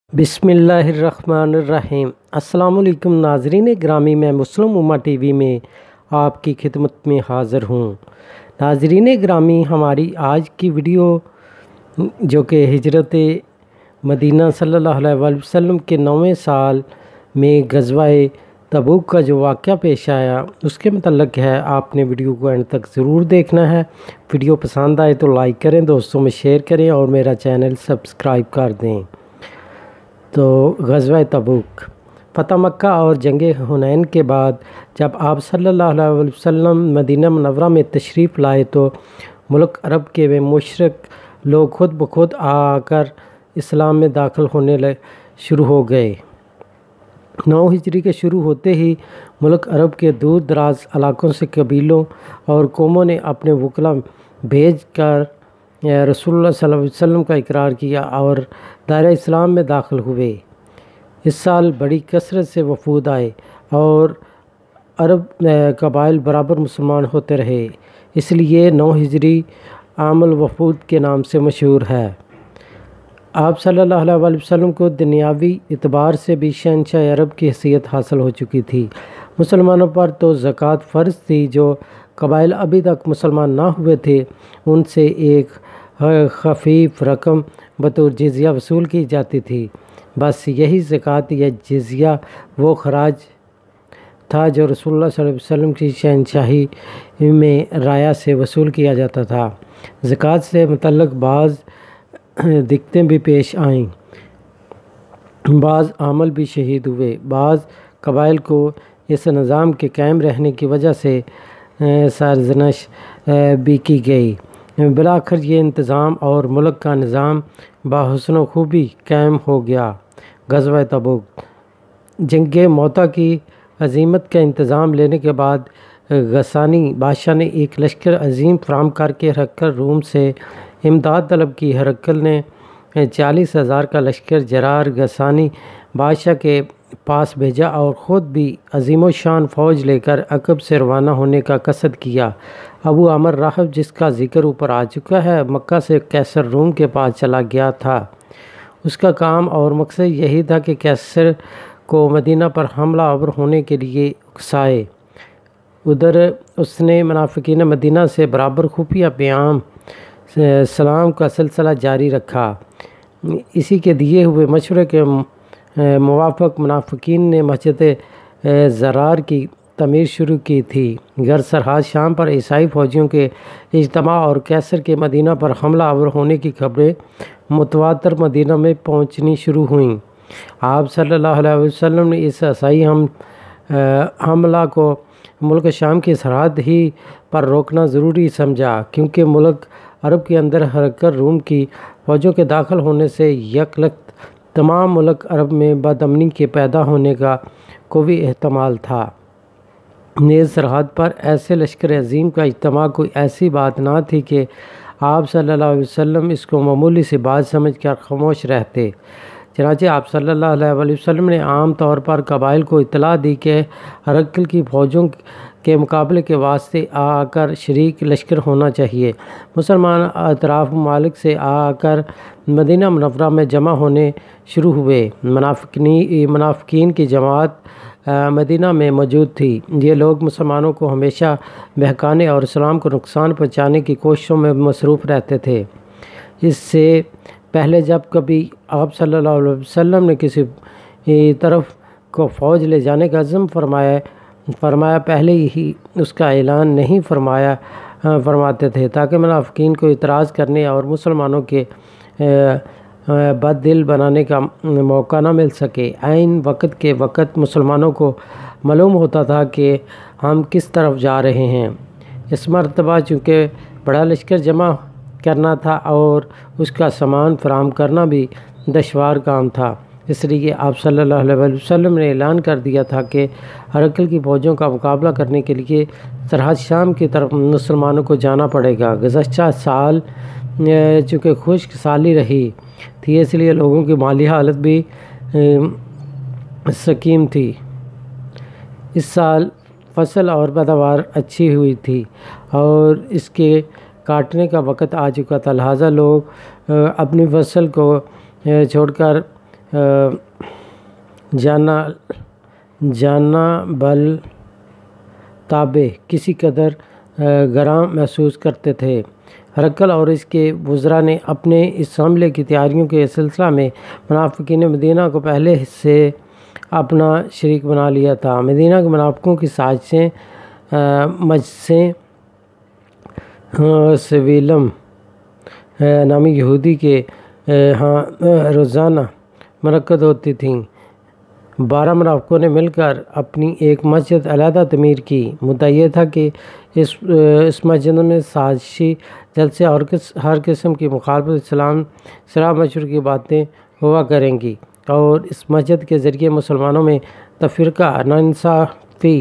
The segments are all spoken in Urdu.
बिस्मिल्लाहिर्रहमानिर्रहीम। अस्सलाम वालेकुम नाज़रीन ग्रामी, मैं मुस्लिम उम्मा टीवी में आपकी खिदमत में हाज़िर हूँ। नाज़रीन ग्रामी, हमारी आज की वीडियो जो कि हिजरत मदीना सल्लल्लाहु अलैहि वसल्लम के 9वें साल में ग़ज़वा तबूक का जो वाक़या पेश आया उसके मतलब है। आपने वीडियो को एंड तक ज़रूर देखना है। वीडियो पसंद आए तो लाइक करें, दोस्तों में शेयर करें और मेरा चैनल सब्सक्राइब कर दें। तो ग़ज़वा तबूक, फ़तह मक्का और जंग हुनैन के बाद जब आप सल्लल्लाहु अलैहि वसल्लम मदीना मुनव्वरा में तशरीफ़ लाए तो मुल्क अरब के वे मुशरिक लोग खुद ब खुद आकर इस्लाम में दाखिल होने शुरू हो गए। 9 हिजरी के शुरू होते ही मुल्क अरब के दूर दराज इलाकों से कबीलों और कौमों ने अपने वकला भेज कर रसूलुल्लाह सल्लल्लाहु अलैहि वसल्लम का इकरार किया और दायरा इस्लाम में दाखिल हुए। इस साल बड़ी कसरत से वफूद आए और अरब कबाइल बराबर मुसलमान होते रहे, इसलिए 9 हिजरी आमुल वफूद के नाम से मशहूर है। आप सल्लल्लाहु अलैहि वसल्लम को दुनियावी इतबार से भी शहंशाह अरब की हैसियत हासिल हो चुकी थी। मुसलमानों पर तो ज़कात फ़र्ज़ थी। जो कबाइल अभी तक मुसलमान ना हुए थे उनसे एक खफीफ रकम बतौर जिज़िया वसूल की जाती थी। बस यही ज़कात या जिज़िया वो खराज था जो रसूलुल्लाह सल्लल्लाहु अलैहि वसल्लम की शहंशाही में राया से वसूल किया जाता था। ज़कात से मुतल्लक़ बाज़ दिक्कतें भी पेश आईं, बाज़ आमल भी शहीद हुए। बाज़ कबाइल को इस निज़ाम के कायम रहने की वजह से सरज़नश भी की गई। बिलाखिर ये इंतज़ाम और मुल्क का निज़ाम बाहुस्न खूबी कायम हो गया। ग़ज़वा तबूक, जंग मौता की अज़ीमत का इंतज़ाम लेने के बाद गसानी बादशाह ने एक लश्कर अज़ीम फराम करके हरक्कल रूम से इमदाद तलब की। हरक्कल ने 40,000 का लश्कर जरार गसानी बादशाह के पास भेजा और ख़ुद भी अज़ीम शान फ़ौज लेकर अक़ब से रवाना होने का कसद किया। अबू अमर राहब, जिसका ज़िक्र ऊपर आ चुका है, मक्का से कैसर रूम के पास चला गया था। उसका काम और मकसद यही था कि कैसर को मदीना पर हमला आवर होने के लिए उकसाए। उधर उसने मुनाफ़िकीन मदीना से बराबर खुफिया प्याम सलाम का सिलसिला जारी रखा। इसी के दिए हुए मशवरे के मुवाफ़िक़ मुनाफ़िकीन ने मस्जिद ज़रार की तमीर शुरू की थी। घर सरहद शाम पर ईसाई फ़ौजियों के इज्तिमा और कैसर के मदीना पर हमला आवर होने की खबरें मुतवातर मदीना में पहुंचनी शुरू हुईं। आप सल्लल्लाहु अलैहि वसल्लम ने इस ईसाई हमला को मुल्क शाम की सरहद ही पर रोकना ज़रूरी समझा, क्योंकि मुल्क अरब के अंदर हरक्कल रूम की फ़ौजों के दाखिल होने से यकलख्त तमाम मुल्क अरब में बदअमनी के पैदा होने का कोई एहतमाल था। नेज़ सरहद पर ऐसे लश्कर अज़ीम का इज्तिमा कोई ऐसी बात ना थी कि आप सल्लल्लाहु अलैहि वसल्लम इसको मामूली सी बात समझकर खामोश रहते। चनाचे आप सल्लल्लाहु अलैहि वसल्लम ने आम तौर पर कबाइल को इत्तला दी कि हरक्कल की फ़ौजों के मुकाबले के वास्ते आकर शरीक लश्कर होना चाहिए। मुसलमान अतराफ़ ममालिक से आकर मदीना मुनव्वरा में जमा होने शुरू हुए। मुनाफ़िकीन की जमात मदीना में मौजूद थी। ये लोग मुसलमानों को हमेशा बहकाने और इस्लाम को नुकसान पहुँचाने की कोशिशों में मसरूफ़ रहते थे। इससे पहले जब कभी आप सल्लल्लाहु अलैहि वसल्लम ने किसी तरफ को फ़ौज ले जाने का अज़्म फरमाया पहले ही उसका ऐलान नहीं फरमाते थे, ताकि मुनाफ़िकीन को इतराज़ करने और मुसलमानों के बददिल बनाने का मौका ना मिल सके। ऐन वक्त के वक्त मुसलमानों को मालूम होता था कि हम किस तरफ जा रहे हैं। इस मरतबा चूँकि बड़ा लश्कर जमा करना था और उसका सामान फराहम करना भी दुश्वार काम था, इसलिए आप सल्लल्लाहु अलैहि वसल्लम ने ऐलान कर दिया था कि हरक्कल की फ़ौजों का मुकाबला करने के लिए सरहद शाम की तरफ मुसलमानों को जाना पड़ेगा। गुज़श्ता साल चूँकि खुश्क साली रही थी, इसलिए लोगों की माली हालत भी सकीम थी। इस साल फसल और पैदावार अच्छी हुई थी और इसके काटने का वक़्त आ चुका था, लिहाजा लोग अपनी फसल को छोड़कर جانا بل تابع کسی قدر گراں محسوس کرتے تھے۔ ہرقل اور اس کے وزراء نے اپنے اس حملے کی تیاریوں کے سلسلہ میں منافقین مدینہ کو پہلے سے اپنا شریک بنا لیا تھا۔ مدینہ کے منافقوں کی سازشیں مجلسیں سویلم نامی یہودی کے ہاں روزانہ منعقد ہوتی تھیں۔ 12 منافقوں نے مل کر اپنی ایک مسجد علیحدہ تعمیر کی۔ مدعا یہ تھا کہ اس مسجد میں سازشی جلسے اور ہر قسم کی مخالفت اسلام مشہور کی باتیں ہوا کریں گی اور اس مسجد کے ذریعے مسلمانوں میں تفرقہ، ناانصافی،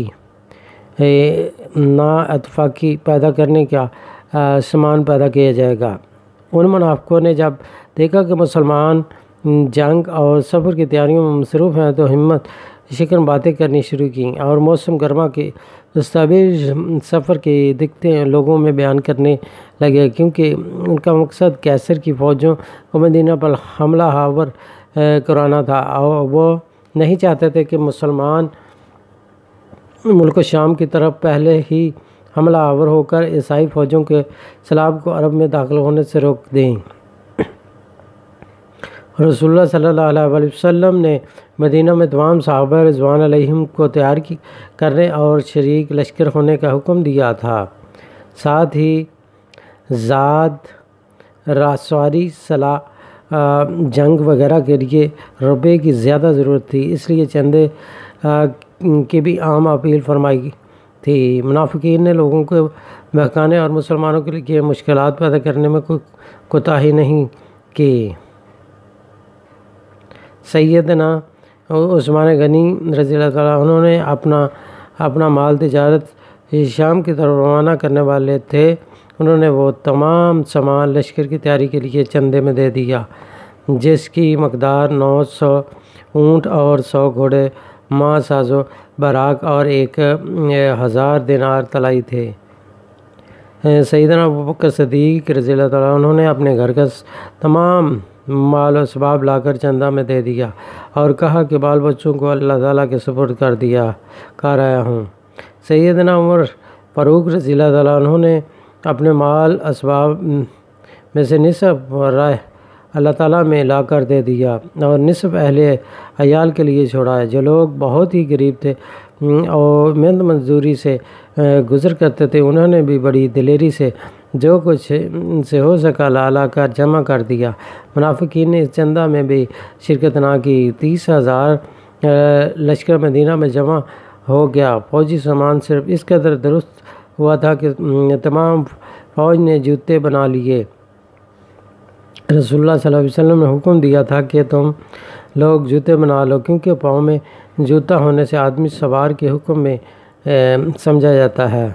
نااتفاقی پیدا کرنے کا سامان پیدا کیا جائے گا۔ ان منافقوں نے جب دیکھا کہ مسلمان جنگ اور سفر کی تیاریوں میں مصروف ہیں تو ہمت شکن باتیں کرنی شروع کیں اور موسم گرما کے دستاویز سفر کی دقتیں لوگوں میں بیان کرنے لگے، کیونکہ ان کا مقصد کیسر کی فوجوں کو مدینہ پر حملہ آور کرانا تھا اور وہ نہیں چاہتے تھے کہ مسلمان ملک شام کی طرف پہلے ہی حملہ آور ہو کر عیسائی فوجوں کے سیلاب کو عرب میں داخل ہونے سے روک دیں۔ رسول اللہ صلی اللہ علیہ وآلہ وسلم نے مدینہ میں تمام صحابہ رضوان علیہم کو تیار کرنے اور شریک لشکر ہونے کا حکم دیا تھا۔ ساتھ ہی زاد، راسواری، سلاح، جنگ وغیرہ کے لیے روپے کی زیادہ ضرورت تھی، اس لیے چندے کی بھی عام اپیل فرمائی تھی۔ منافقین نے لوگوں کو بہکانے اور مسلمانوں کے لیے مشکلات پیدا کرنے میں کوئی کوتاہی نہیں کی۔ سیدنا عثمان غنی رضی اللہ تعالیٰ عنہ نے اپنا مال تجارت شام کی طرف روانہ کرنے والے تھے۔ انہوں نے وہ تمام سامان لشکر کی تیاری کے لیے چندے میں دے دیا جس کی مقدار 900 اونٹ اور 100 گھوڑے، ماہ ساز و براق اور 1000 دینار طلائی تھے۔ سیدنا ابوبکر صدیق رضی اللہ تعالیٰ عنہ نے اپنے گھر کا تمام مال و اسباب لا کر چندہ میں دے دیا اور کہا کہ بال بچوں کو اللہ تعالیٰ کے سپرد کر آیا ہوں۔ سیدنا عمر فاروق رضی اللہ تعالیٰ عنہ نے اپنے مال اسباب میں سے نصف رائے اللہ تعالیٰ میں لا کر دے دیا اور نصف اہل عیال کے لیے چھوڑا ہے۔ جو لوگ بہت ہی غریب تھے اور محنت مزدوری سے گزر کرتے تھے، انہوں نے بھی بڑی دلیری سے جو کچھ ان سے ہو سکا لا کر جمع کر دیا۔ منافقین نے اس چندہ میں بھی شرکت نہ کی۔ 30,000 لشکر مدینہ میں جمع ہو گیا۔ فوجی سامان صرف اس قدر درست ہوا تھا کہ تمام فوج نے جوتے بنا لیے۔ رسول اللہ صلی اللہ علیہ وسلم نے حکم دیا تھا کہ تم لوگ جوتے بنا لو، کیونکہ پاؤں میں جوتا ہونے سے آدمی سوار کے حکم میں سمجھا جاتا ہے۔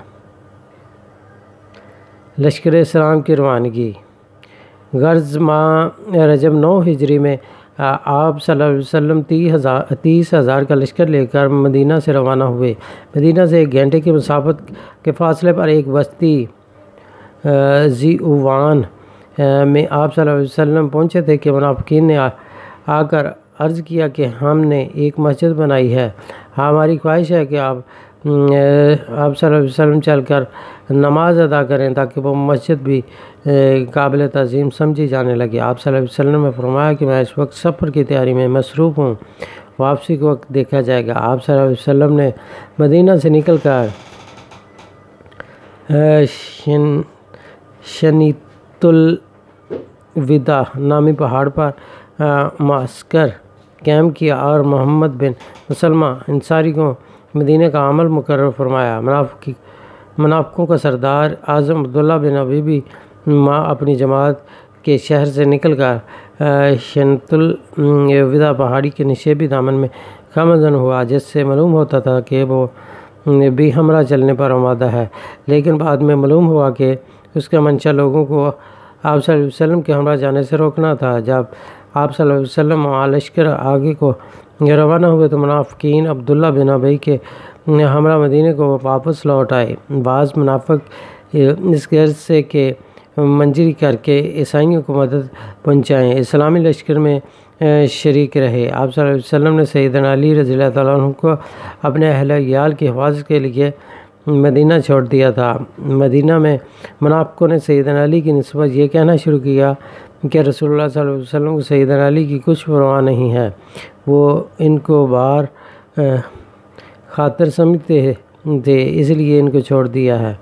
لشکر اسلام کی روانگی۔ غرض ماہ رجب 9 ہجری میں آپ صلی اللہ علیہ وسلم 30,000 کا لشکر لے کر مدینہ سے روانہ ہوئے۔ مدینہ سے 1 گھنٹے کی مسافت کے فاصلے پر ایک بستی ذی اوان میں آپ صلی اللہ علیہ وسلم پہنچے تھے کہ منافقین نے آ کر عرض کیا کہ ہم نے ایک مسجد بنائی ہے، ہماری خواہش ہے کہ آپ صلی اللہ علیہ وسلم چل کر نماز ادا کریں تاکہ وہ مسجد بھی قابل تعظیم سمجھی جانے لگے۔ آپ صلی اللہ علیہ وسلم نے فرمایا کہ میں اس وقت سفر کی تیاری میں مصروف ہوں، واپسی کے وقت دیکھا جائے گا۔ آپ صلی اللہ علیہ وسلم نے مدینہ سے نکل کر شنیت الوداع نامی پہاڑ پر معسکر قائم کیا اور محمد بن مسلمہ انصاری کو مدینہ کا عامل مقرر فرمایا۔ منافقوں کا سردار اعظم عبداللہ بن ابی بھی اپنی جماعت کے شہر سے نکل کر شنیت الوداع پہاڑی کے نشیبی دامن میں خامزن ہوا، جس سے معلوم ہوتا تھا کہ وہ بھی ہمراہ چلنے پر آمادہ ہے، لیکن بعد میں معلوم ہوا کہ اس کا منشا لوگوں کو آپ صلی اللہ علیہ وسلم کے ہمراہ جانے سے روکنا تھا۔ جب آپ صلی اللہ علیہ وسلم لشکر آگے کو روانہ ہوئے تو منافقین عبداللہ بن ابی کے ہمراہ مدینے کو واپس لوٹ آئے۔ بعض منافق اس غرض سے کہ منجری کر کے عیسائیوں کو مدد پہنچائیں۔ اسلامی لشکر میں شریک رہے۔ آپ صلی اللہ علیہ وسلم نے سیدنا علی رضی اللہ تعالیٰ عنہ کو اپنے اہل عیال کی حفاظت کے لیے مدینہ چھوڑ دیا تھا۔ مدینہ میں منافقوں نے سیدنا علی کی نسبت یہ کہنا شروع کیا کہ رسول اللہ صلی اللہ علیہ وسلم کو سیدنا علی کی کچھ پرواہ نہیں ہے، وہ ان کو بار خاطر سمجھتے تھے، اس لیے ان کو چھوڑ دیا ہے۔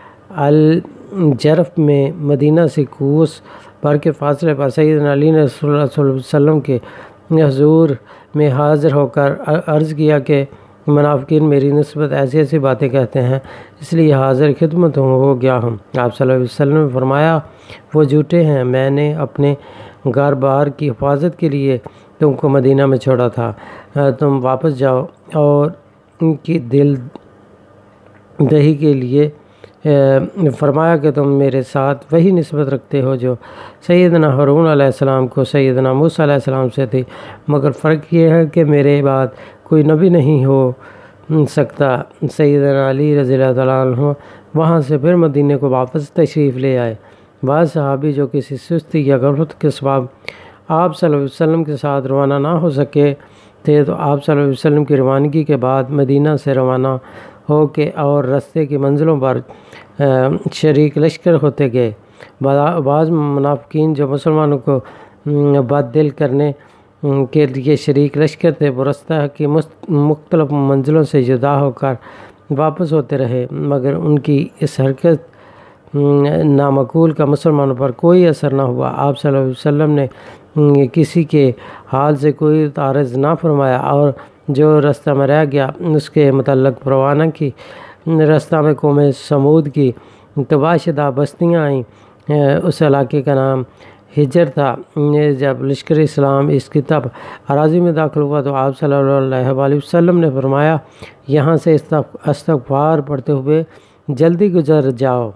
الجرف میں مدینہ سے کوس بھر کے فاصلے پر سیدنا علی نے رسول اللہ صلی اللہ علیہ وسلم کے حضور میں حاضر ہو کر عرض کیا کہ منافقین میری نسبت ایسی ایسی باتیں کہتے ہیں، اس لیے حاضر خدمت ہو گیا ہوں۔ آپ صلی اللہ علیہ وسلم نے فرمایا وہ جھوٹے ہیں، میں نے اپنے گھر بار کی حفاظت کے لیے تم کو مدینہ میں چھوڑا تھا، تم واپس جاؤ اور ان کی دل دہی کے لیے فرمایا کہ تم میرے ساتھ وہی نسبت رکھتے ہو جو سیدنا ہارون علیہ السلام کو سیدنا موسیٰ علیہ السلام سے تھی، مگر فرق یہ ہے کہ میرے بعد کوئی نبی نہیں ہو سکتا۔ سیدنا علی رضی اللہ تعالیٰ عنہ وہاں سے پھر مدینے کو واپس تشریف لے آئے۔ بعض صحابی جو کسی سستی یا غفلت کے سبب آپ صلی اللہ علیہ وسلم کے ساتھ روانہ نہ ہو سکے تھے، تو آپ صلی اللہ علیہ وسلم کی روانگی کے بعد مدینہ سے روانہ ہو کے اور راستے کی منزلوں پر شریک لشکر ہوتے گئے۔ بعض منافقین جو مسلمانوں کو بد دل کرنے کے لیے شریک لشکر تھے، وہ رستہ کی مختلف منزلوں سے جدا ہو کر واپس ہوتے رہے، مگر ان کی اس حرکت نامعقول کا مسلمانوں پر کوئی اثر نہ ہوا۔ آپ صلی اللہ علیہ وسلم نے کسی کے حال سے کوئی تعارض نہ فرمایا، اور جو رستہ میں رہ گیا اس کے متعلق پرواہ نہ کی۔ رستہ میں قوم سمود کی تباہ شدہ بستیاں آئیں، اس علاقے کا نام ہجر تھا۔ جب لشکر اسلام اس کی تب اراضی میں داخل ہوا تو آپ صلی اللہ علیہ وسلم نے فرمایا یہاں سے استغفار پڑھتے ہوئے جلدی گزر جاؤ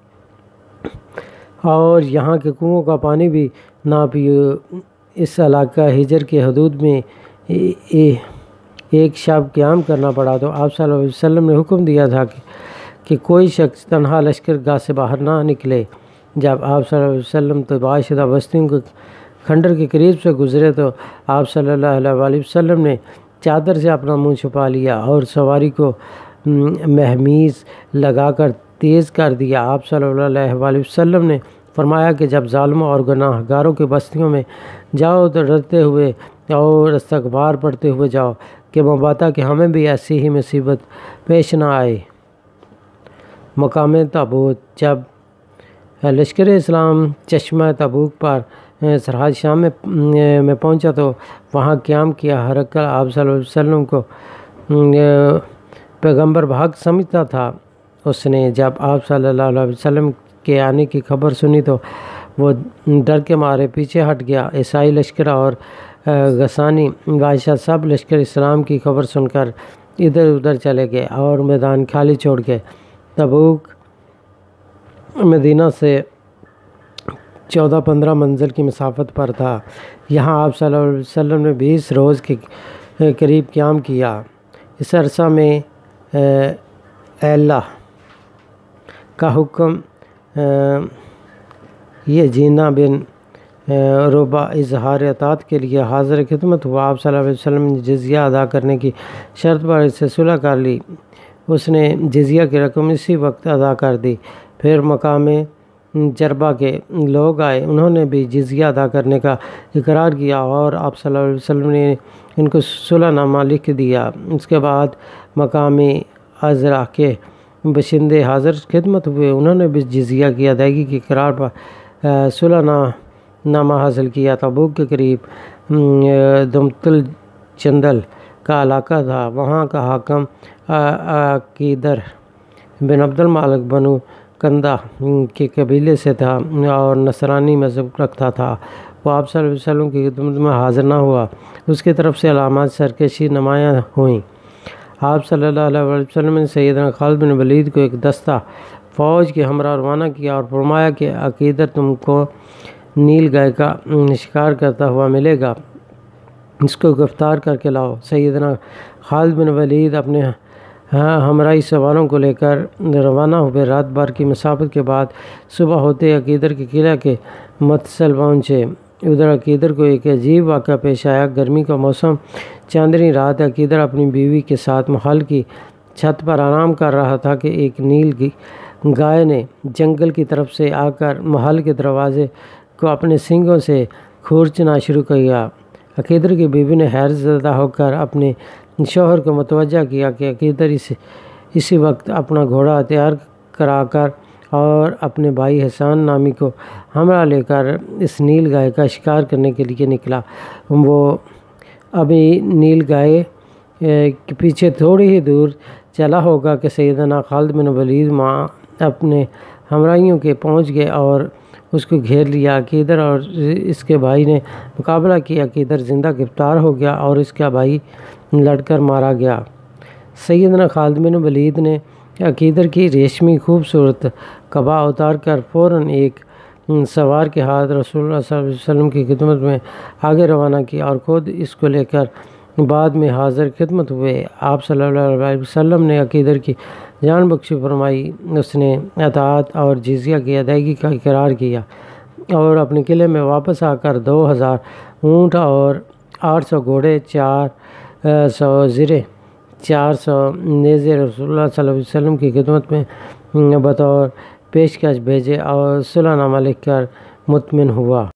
اور یہاں کے کنووں کا پانی بھی نہ پیو۔ اس علاقہ ہجر کی حدود میں ایک شب قیام کرنا پڑا تو آپ صلی اللہ علیہ وسلم نے حکم دیا تھا کہ کوئی شخص تنہا لشکر گاہ سے باہر نہ نکلے۔ جب آپ صلی اللہ علیہ وسلم تباہ شدہ بستیوں کے کھنڈر کے قریب سے گزرے تو آپ صلی اللہ علیہ وسلم نے چادر سے اپنا منہ چھپا لیا اور سواری کو مہمیز لگا کر تیز کر دیا۔ آپ صلی اللہ علیہ وسلم نے فرمایا کہ جب ظالموں اور گناہ گاروں کی بستیوں میں جاؤ تو ڈرتے ہوئے اور استغفار پڑھتے ہوئے جاؤ کہ مبادا کہ ہمیں بھی ایسی ہی مصیبت پیش نہ آئے۔ مقام تابوت۔ جب لشکر اسلام چشمہ تبوک پر سرحد شام میں پہنچا تو وہاں قیام کیا۔ ہرقل آپ صلی اللہ علیہ وسلم کو پیغمبر بھاگ سمجھتا تھا۔ اس نے جب آپ صلی اللہ علیہ وسلم کے آنے کی خبر سنی تو وہ ڈر کے مارے پیچھے ہٹ گیا۔ عیسائی لشکر اور غسانی بادشاہ سب لشکر اسلام کی خبر سن کر ادھر ادھر چلے گئے اور میدان خالی چھوڑ گئے۔ تبوک مدینہ سے 14-15 منزل کی مسافت پر تھا۔ یہاں آپ صلی اللہ علیہ وسلم نے 20 روز کے قریب قیام کیا۔ اس عرصہ میں اللہ کا حکم یہ جینا بن ربا اظہار اطاعت کے لیے حاضر خدمت ہوا۔ آپ صلی اللہ علیہ وسلم نے جزیہ ادا کرنے کی شرط پر اس سے صلح کر لی۔ اس نے جزیہ کی رقم اسی وقت ادا کر دی۔ پھر مقام جربہ کے لوگ آئے، انہوں نے بھی جزیہ ادا کرنے کا اقرار کیا اور آپ صلی اللہ علیہ وسلم نے ان کو صلح نامہ لکھ دیا۔ اس کے بعد مقام عذرا کے باشندے حاضر خدمت ہوئے، انہوں نے بھی جزیہ کی ادائیگی کے اقرار پر صلح نامہ حاصل کیا۔ تبوک کے قریب دمتل چندل کا علاقہ تھا، وہاں کا حاکم عقیدر بن عبد المالک بنو کندہ کے قبیلے سے تھا اور نصرانی مذہب رکھتا تھا۔ وہ آپ صلی اللہ علیہ وسلم کی خدمت میں حاضر نہ ہوا، اس کی طرف سے علامات سرکشی نمایاں ہوئیں۔ آپ صلی اللہ علیہ وسلم نے سیدنا خالد بن ولید کو ایک دستہ فوج کے ہمراہ روانہ کیا اور فرمایا کہ عقیدر تم کو نیل گائے کا شکار کرتا ہوا ملے گا، اس کو گرفتار کر کے لاؤ۔ سیدنا خالد بن ولید اپنے ہمراہی سواروں کو لے کر روانہ ہوئے۔ رات بھر کی مسافت کے بعد صبح ہوتے عقیدر کے قلعہ کے متصل پہنچے۔ ادھر عقیدر کو ایک عجیب واقعہ پیش آیا۔ گرمی کا موسم، چاندنی رات، عقیدر اپنی بیوی کے ساتھ محل کی چھت پر آرام کر رہا تھا کہ ایک نیل گائے نے جنگل کی طرف سے آ کر محل کے دروازے کو اپنے سینگوں سے کھورچنا شروع کیا۔ عقیدر کی بیوی نے حیرت زدہ ہو کر اپنے شوہر کو متوجہ کیا کہ عقیدر اسی وقت اپنا گھوڑا تیار کرا کر اور اپنے بھائی حسان نامی کو ہمراہ لے کر اس نیل گائے کا شکار کرنے کے لیے نکلا۔ وہ ابھی نیل گائے کے پیچھے تھوڑی ہی دور چلا ہوگا کہ سیدنا خالد بن ولید اپنے ہمراہیوں کے پہنچ گئے اور اس کو گھیر لیا۔ عقیدر اور اس کے بھائی نے مقابلہ کیا۔ عقیدر زندہ گرفتار ہو گیا اور اس کا بھائی لڑ کر مارا گیا۔ سیدنا خالد بن ولید نے عقیدر کی ریشمی خوبصورت قبا اتار کر فوراً ایک سوار کے ہاتھ رسول اللہ صلی اللہ علیہ وسلم کی خدمت میں آگے روانہ کیا اور خود اس کو لے کر بعد میں حاضر خدمت ہوئے۔ آپ صلی اللہ علیہ وسلم نے عقیدر کی جان بخشی فرمائی۔ اس نے اطاعت اور جزیہ کی ادائیگی کا اقرار کیا اور اپنے قلعے میں واپس آ کر 2000 اونٹ اور 800 گھوڑے، 400 زرے، 400 نیزے رسول اللہ صلی اللہ علیہ وسلم کی خدمت میں بطور پیشکش بھیجے اور صلح نامہ لکھ کر مطمئن ہوا۔